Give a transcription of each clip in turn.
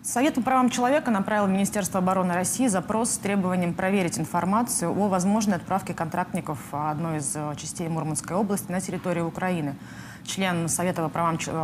Совет по правам человека направил в Министерство обороны России запрос с требованием проверить информацию о возможной отправке контрактников одной из частей Мурманской области на территорию Украины. Член Совета по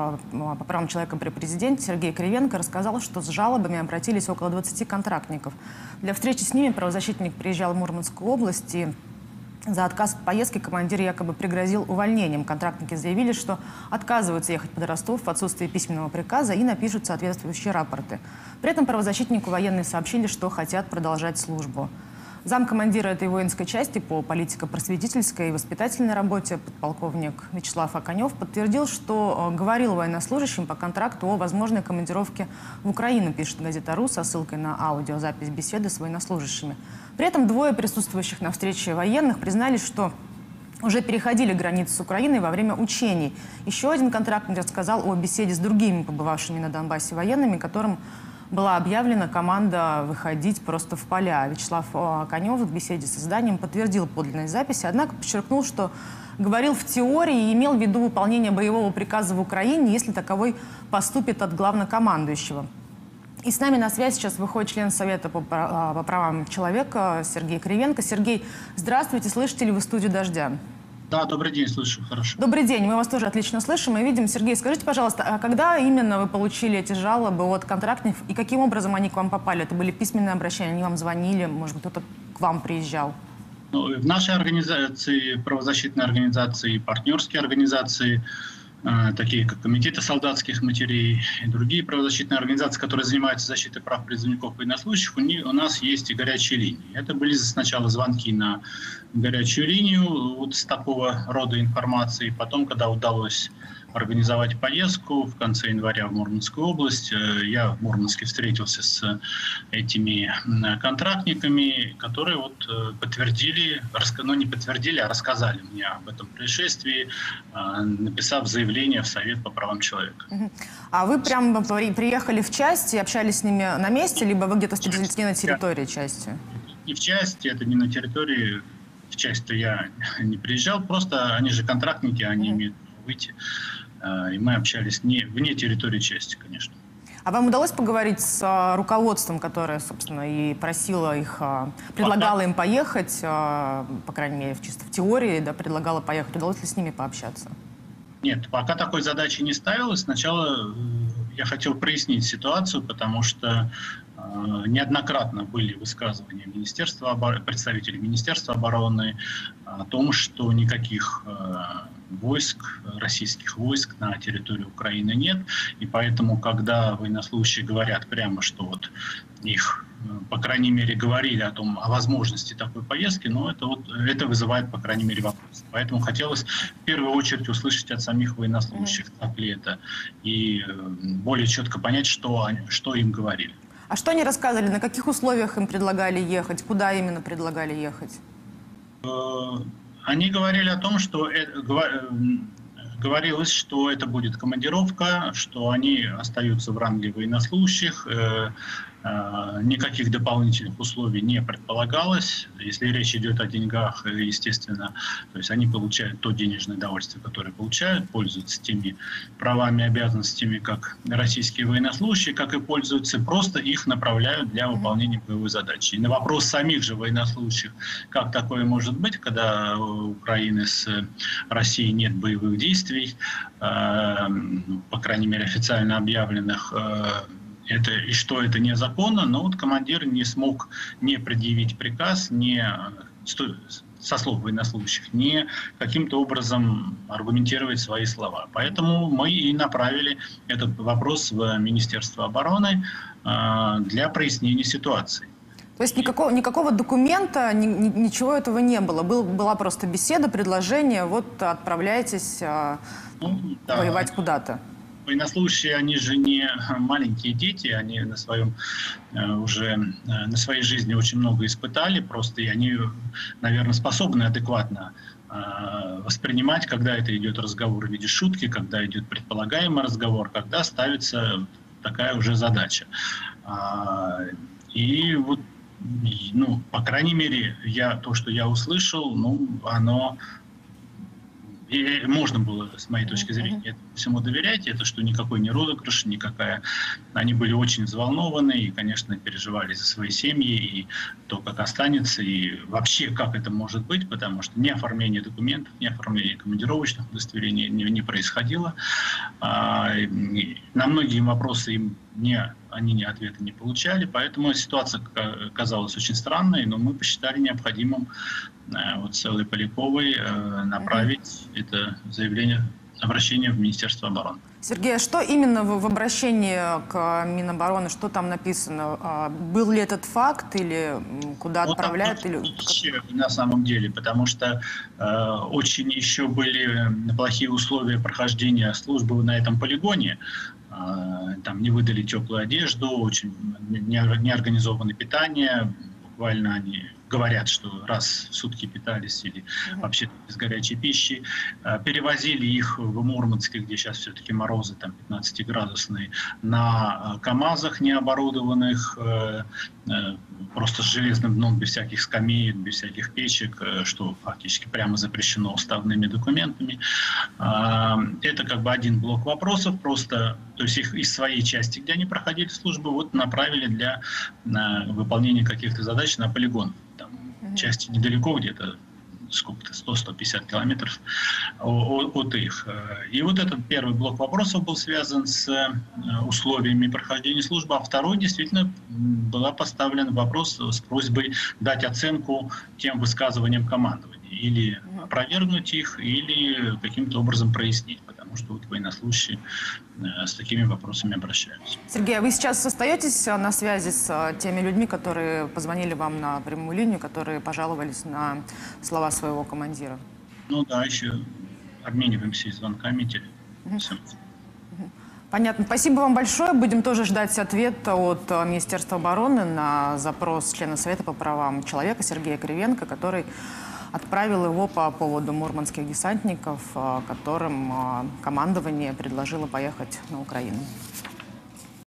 правам человека при президенте Сергей Кривенко рассказал, что с жалобами обратились около 20 контрактников. Для встречи с ними правозащитник приезжал в Мурманскую область, и за отказ в поездке командир якобы пригрозил увольнением. Контрактники заявили, что отказываются ехать под Ростов в отсутствие письменного приказа и напишут соответствующие рапорты. При этом правозащитнику военные сообщили, что хотят продолжать службу. Замкомандира этой воинской части по политико-просветительской и воспитательной работе подполковник Вячеслав Оканев подтвердил, что говорил военнослужащим по контракту о возможной командировке в Украину, пишет газета «Ру» со ссылкой на аудиозапись беседы с военнослужащими. При этом двое присутствующих на встрече военных признались, что уже переходили границу с Украиной во время учений. Еще один контрактник рассказал о беседе с другими побывавшими на Донбассе военными, которым была объявлена команда выходить просто в поля. Вячеслав Оканев в беседе с изданием подтвердил подлинность записи, однако подчеркнул, что говорил в теории и имел в виду выполнение боевого приказа в Украине, если таковой поступит от главнокомандующего. И с нами на связь сейчас выходит член Совета по правам человека Сергей Кривенко. Сергей, здравствуйте, слышите ли вы студию «Дождя»? Да, добрый день, слышу, хорошо. Добрый день, мы вас тоже отлично слышим и видим. Сергей, скажите, пожалуйста, а когда именно вы получили эти жалобы от контрактников и каким образом они к вам попали? Это были письменные обращения, они вам звонили, может быть, кто-то к вам приезжал? В нашей организации, правозащитной организации, партнерские организации, такие как комитеты солдатских матерей и другие правозащитные организации, которые занимаются защитой прав призывников и военнослужащих, у нас есть и горячие линии. Это были сначала звонки на горячую линию вот с такого рода информацией. Потом, когда удалось организовать поездку в конце января в Мурманскую область, я в Мурманске встретился с этими контрактниками, которые вот подтвердили, ну не подтвердили, а рассказали мне об этом происшествии, написав заявление в Совет по правам человека. А вы прямо приехали в часть и общались с ними на месте, либо вы где-то встретились не на территории части? Не в части, это не на территории, в часть-то я не приезжал, просто они же контрактники, они имеют выйти. И мы общались вне территории части, конечно. А вам удалось поговорить с руководством, которое, собственно, и просило их, предлагало им поехать, по крайней мере, чисто в теории, да, предлагало поехать? Удалось ли с ними пообщаться? Нет, пока такой задачи не ставилось. Сначала я хотел прояснить ситуацию, потому что неоднократно были высказывания представителей Министерства обороны о том, что никаких российских войск на территории Украины нет. И поэтому, когда военнослужащие говорят прямо, что вот их, по крайней мере, говорили о возможности такой поездки, но это вызывает, по крайней мере, вопрос. Поэтому хотелось в первую очередь услышать от самих военнослужащих, так ли это, и более четко понять, что им говорили. А что они рассказывали, на каких условиях им предлагали ехать, куда именно предлагали ехать? Они говорили о том, что говорилось, что это будет командировка, что они остаются в ранге военнослужащих, никаких дополнительных условий не предполагалось. Если речь идет о деньгах, естественно, то есть они получают то денежное удовольствие, которое получают, пользуются теми правами и обязанностями, как российские военнослужащие, как и пользуются, просто их направляют для выполнения боевой задачи. И на вопрос самих же военнослужащих, как такое может быть, когда у Украины с Россией нет боевых действий, по крайней мере официально объявленных, и что это незаконно, но вот командир не смог не предъявить приказ, со слов военнослужащих, не каким-то образом аргументировать свои слова. Поэтому мы и направили этот вопрос в Министерство обороны для прояснения ситуации. То есть никакого документа, ничего этого не было? Была просто беседа, предложение, вот отправляйтесь воевать куда-то. Военнослужащие, они же не маленькие дети, они на своей жизни очень много испытали, просто и они, наверное, способны адекватно воспринимать, когда это идет разговор в виде шутки, когда идет предполагаемый разговор, когда ставится такая уже задача. И вот, по крайней мере, то, что я услышал, оно и можно было, с моей точки зрения, этому всему доверять. Это что никакой не розыгрыш, никакая. Они были очень взволнованы и, конечно, переживали за свои семьи и то, как останется, и вообще, как это может быть, потому что ни оформление документов, ни оформление командировочных удостоверений не происходило. На многие вопросы они ответа не получали, поэтому ситуация казалась очень странной, но мы посчитали необходимым вот с Эллой Поляковой направить это обращение в Министерство обороны. Сергей, а что именно в обращении к Минобороны, что там написано? Был ли этот факт или куда отправляют? На самом деле, потому что очень еще были плохие условия прохождения службы на этом полигоне. Там не выдали теплую одежду, очень неорганизованное питание, буквально они говорят, что раз в сутки питались или вообще без горячей пищи. Перевозили их в Мурманск, где сейчас все-таки морозы там 15-градусные, на КАМАЗах необорудованных, просто с железным дном, без всяких скамеек, без всяких печек, что фактически прямо запрещено уставными документами. Это как бы один блок вопросов, просто, то есть их из своей части, где они проходили службу, вот направили для выполнения каких-то задач на полигон. Там части недалеко, где-то сколько-то, 100-150 километров от их. И вот этот первый блок вопросов был связан с условиями прохождения службы, а второй действительно была поставлен вопрос с просьбой дать оценку тем высказываниям командования. Или опровергнуть их, или каким-то образом прояснить, потому что вот военнослужащие с такими вопросами обращаются. Сергей, а вы сейчас остаетесь на связи с теми людьми, которые позвонили вам на прямую линию, которые пожаловались на слова своего командира? Ну да, еще обмениваемся звонками, Понятно. Спасибо вам большое. Будем тоже ждать ответа от Министерства обороны на запрос члена Совета по правам человека Сергея Кривенко, который отправил его по поводу мурманских десантников, которым командование предложило поехать на Украину.